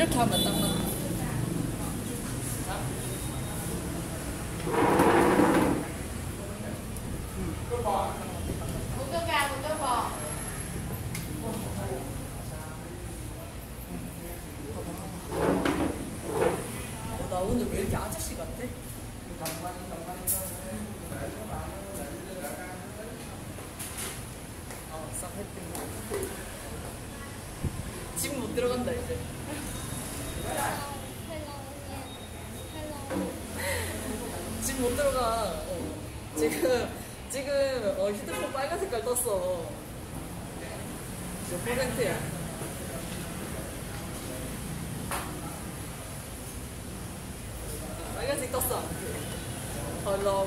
이렇게 하면 딱 맞다. 나 오늘 왜 이렇게 아저씨 같아? 싹 했더니 집 못 들어간다 이제. 집 못 들어가. 지금 휴대폰 빨간 색깔 떴어. 몇 퍼센트야? 빨간색 떴어. 헐러.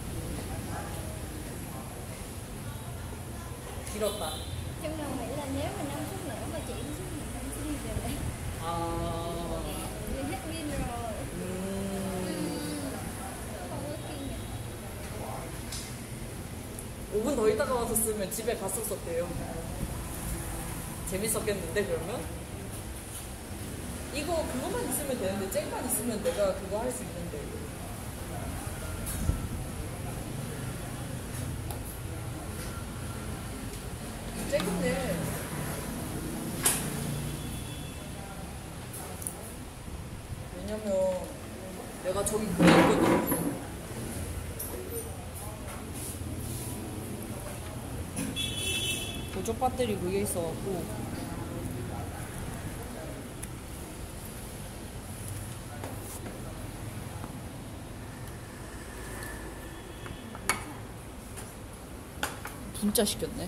길었다. Trong lòng nghĩ là nếu mà 5 phút nữa mà chị đi xuống thì em sẽ đi về đây. Vì hết pin rồi. Không có pin nhỉ? 5분 더 있다가 왔었으면 집에 갔었었대요. 재밌었겠는데 그러면? 이거 그것만 있으면 되는데 잭만 있으면 내가 그거 할 수 있는데. 잭인데 왜냐면 내가 저기 그게 있거든. 보조 배터리 그게 있어갖고 분짜 시켰네.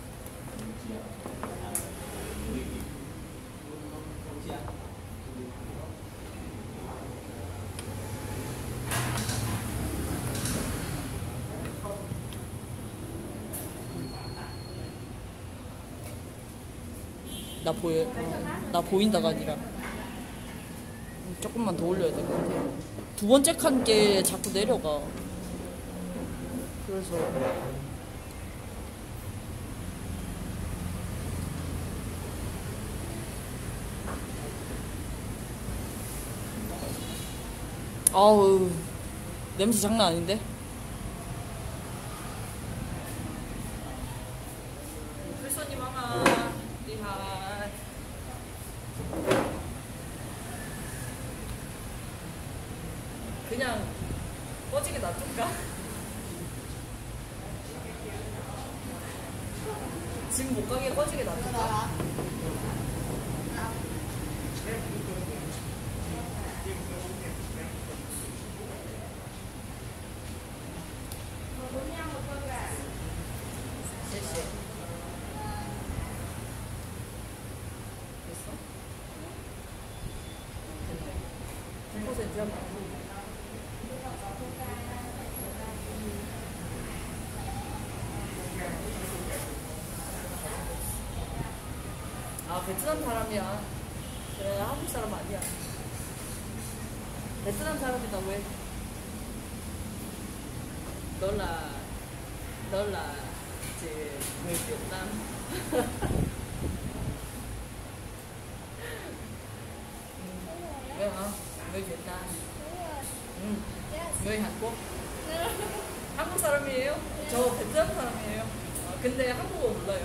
나 보여. 나 보인다가 아니라 조금만 더 올려야 될 것 같아. 두 번째 칸 게 자꾸 내려가. 그래서 아우 냄새 장난 아닌데? 풀손님 하나 리하 그냥 꺼지게 놔둘까? 지금 못 가게 꺼지게 놔둘까? 아, 베트남 사람이야. 그래, 한국 사람 아니야. 베트남 사람이라고 해. 널라, 이제, người Việt Nam. Vậy hả? Người Việt Nam. người Hàn Quốc. 한국 사람이에요? 저 베트남 사람이에요. 근데 한국어 몰라요.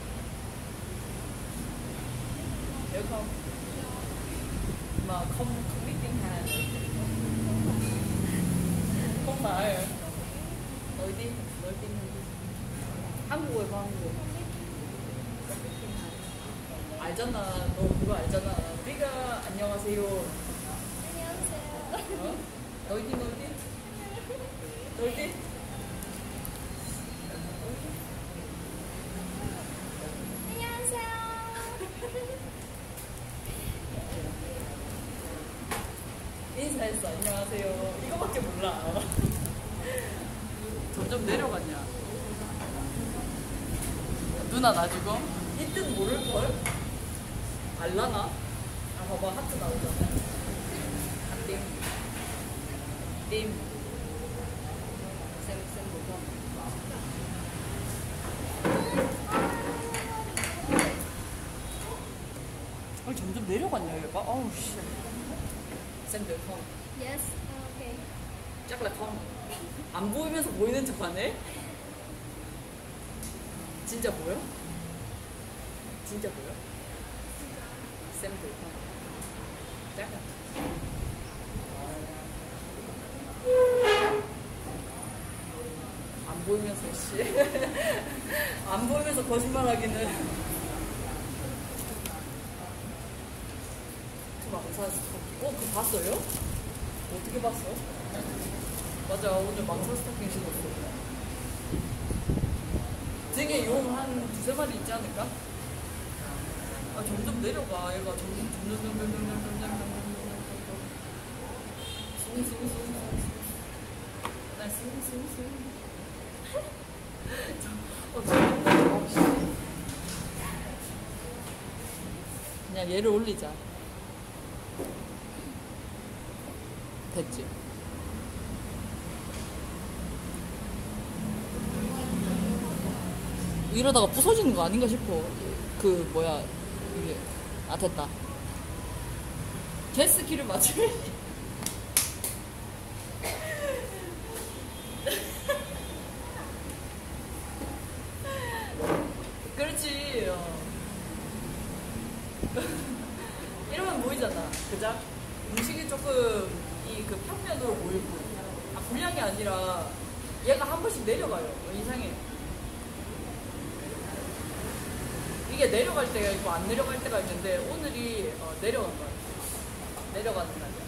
Hiểu không? Mà không biết tiếng Hàn. Không phải. Nói tiếng Hàn. 한국어에 뭐 한국어. 알잖아. 너 그거 알잖아. 우리가 안녕하세요. 안녕하세요. 너희들? 안녕하세요. 인사했어. 안녕하세요. 이거밖에 몰라. 점점 내려가냐. 누나 나 지금 이뜻 모를걸? 알라나? 아 봐봐 하트 나오잖아. 띵 쌤 뭐가 점점 내려갔냐 얘가? 아우 씨. 쌤들 컴. Yes. Okay. 짝라 컴. 안 보이면서 보이는 척하네? 진짜 보여? 진짜 보여? 쌤들 컴. 짝라. 안 보이면서 씨. 안 보이면서 거짓말하기는. 그거 봤어요? 어떻게 봤어? 맞아, 오늘 망사 스토킹 신었어. 등에 용 한 두세 마리 있지 않을까? 아, 점점 내려가. 얘가 점점. 나 그냥 얘를 올리자. 됐지? 이러다가 부서지는 거 아닌가 싶어. 그 뭐야 이게 됐다. 제스키를 맞추면 그렇지. 이러면 보이잖아. 그죠? 음식이 조금 그 평면으로 보이고, 불량이 아니라 얘가 한 번씩 내려가요. 이상해. 이게 내려갈 때가 있고 안 내려갈 때가 있는데 오늘이 내려간 거야. 내려가는 날이야.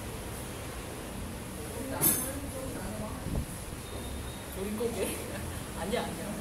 조림고기? 아니야.